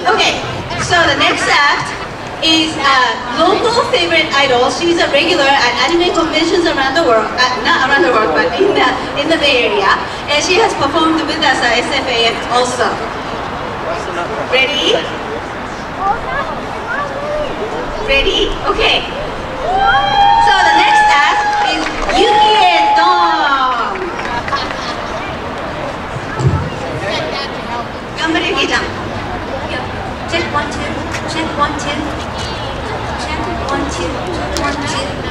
Okay, so the next act is a local favorite idol. She's a regular at anime conventions around the world, not around the world, but in the Bay Area. And she has performed with us at SFAF also. Ready? Ready? Okay. So the next act is Yukie Dong. Ganbare Yukie-chan. Check 1, 2. Check 1, 2. Check 1, 2. Check 1, 2.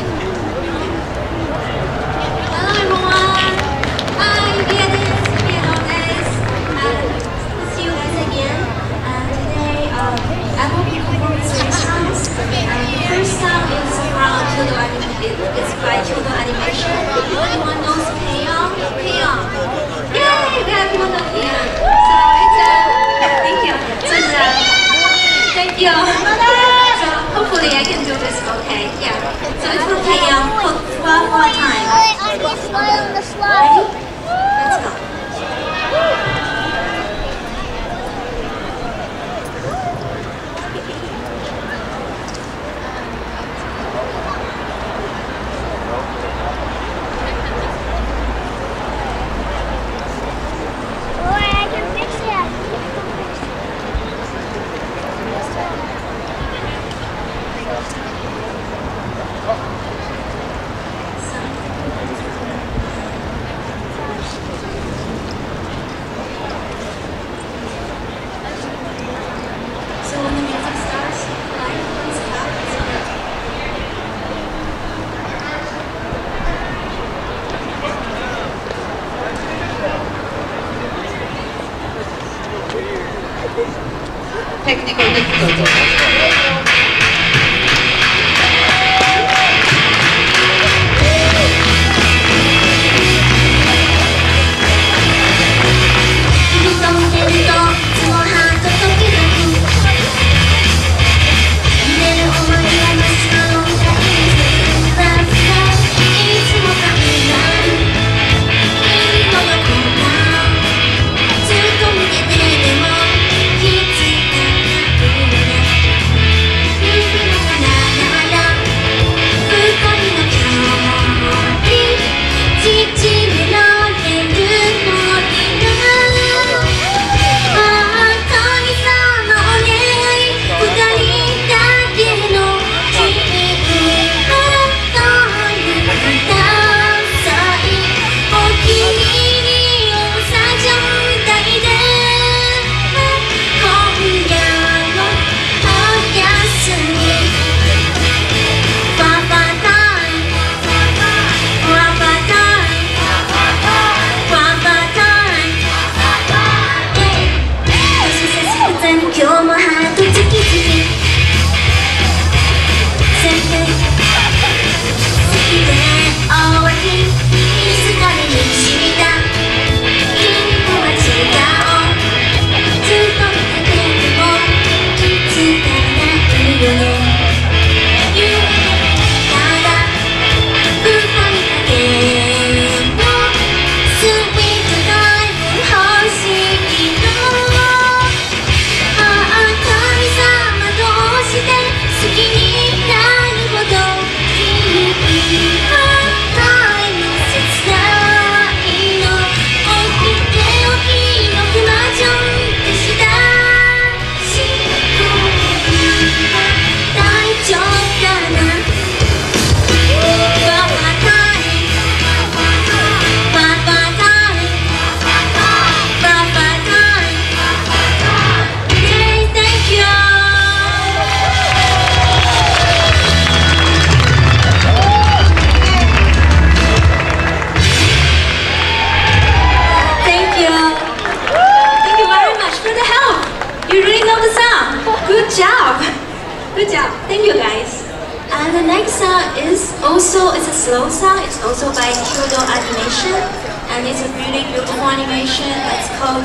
Hello everyone. Hi, Yukie this. See you guys again. Today I will be performing 3 songs. The first song is from Kyoto Animation. It's by Kyoto Animation. Anyone knows Taeyong? Taeyong. Yay! We have one of here. So it's thank you. Thank you. So hopefully I can do this okay. Yeah. So it's from Taeyong. One more time. I will slide on the slide. Let's go. Technical difficulty. Good job. Thank you guys. And the next song is also, it's a slow song. It's also by Kyoto Animation. And it's a really beautiful animation. It's called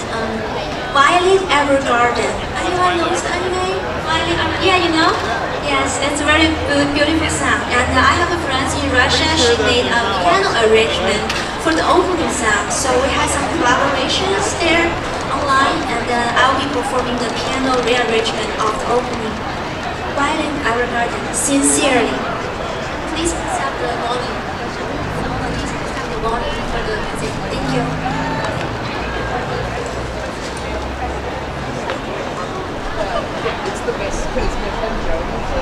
Violet Evergarden. Anyone knows the anime? Violet, yeah, you know? Yes, it's a very good, beautiful song. And I have a friend in Russia. She made a piano arrangement for the opening song. So we had some collaborations there online. and I'll be performing the piano rearrangement of the opening. Violet Evergarden, sincerely. Please stop the volume. Please stop the volume for the music. Thank you. It's the best because my friend Joe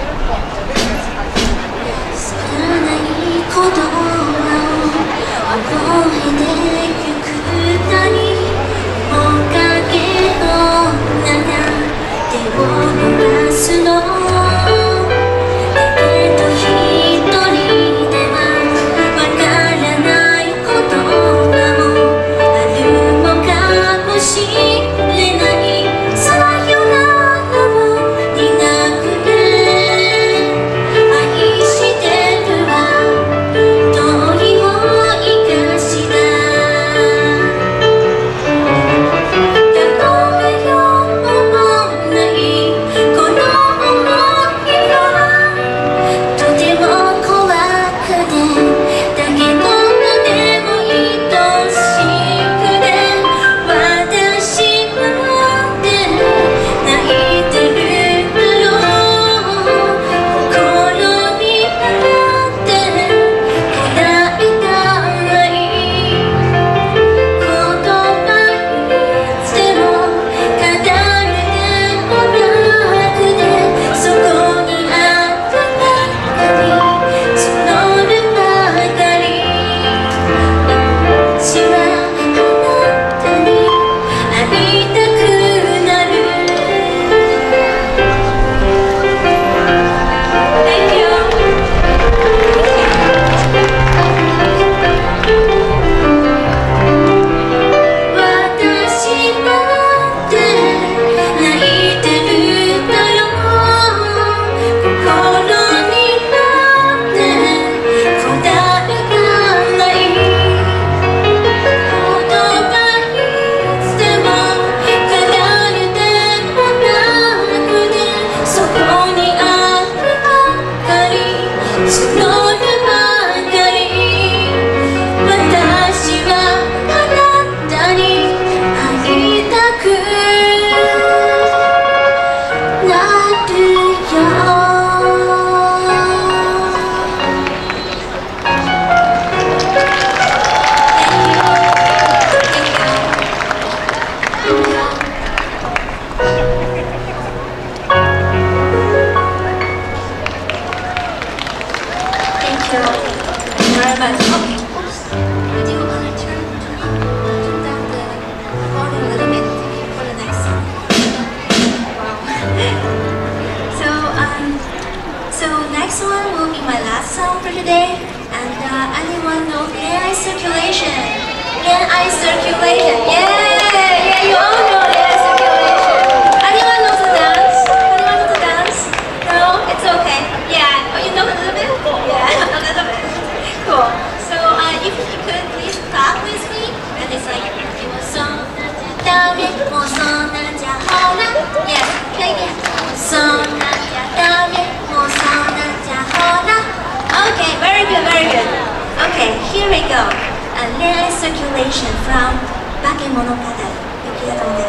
Here we go.恋愛 circulation from 化け物語。雪だとです。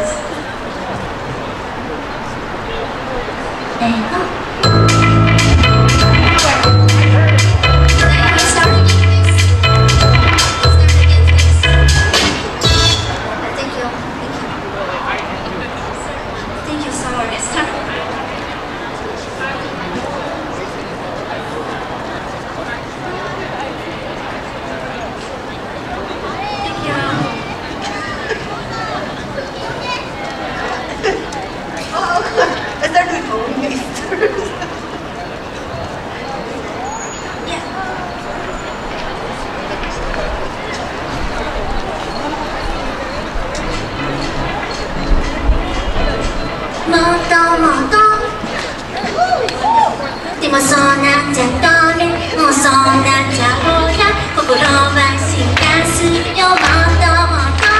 でもそうなっちゃダメ、もうそうなっちゃほら心は進化するよもっともっと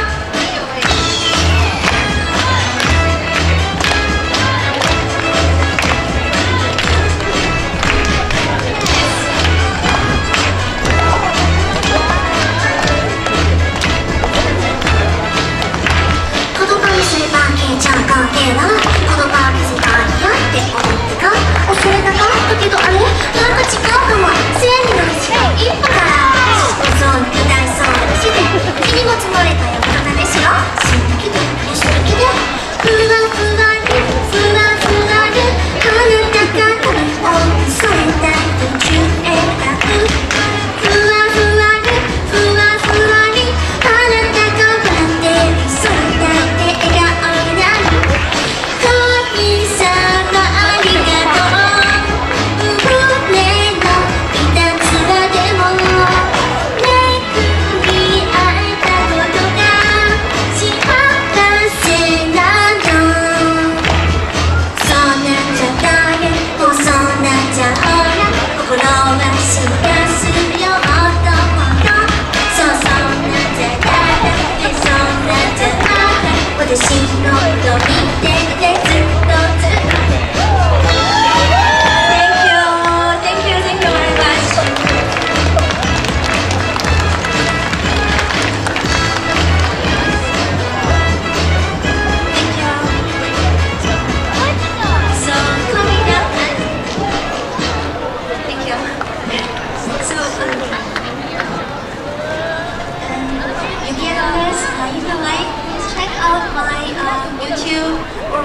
言葉にすれば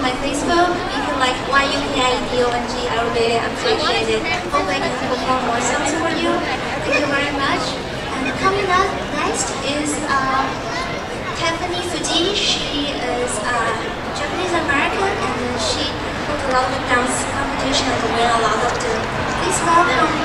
my Facebook. If you like YUKIDONG, I would really appreciate it. Hope I can perform more songs for you. Thank you very much. And coming up next is Tiffany Fuji. She is Japanese American and she took a lot of dance competition and win a lot of them. Please welcome